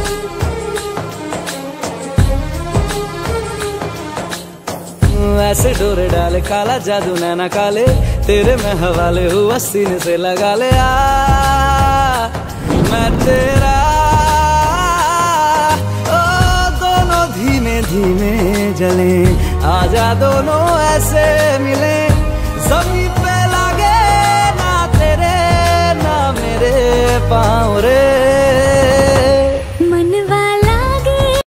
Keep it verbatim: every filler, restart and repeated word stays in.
ऐसे डोरे डाले काला जादू नैना काले, तेरे में हवाले हुआ सीने से लगा ले। आ मैं तेरा, ओ दोनों धीमे धीमे जले, आजा दोनों ऐसे मिले। जमीन पे लागे ना तेरे ना मेरे पाँव रे,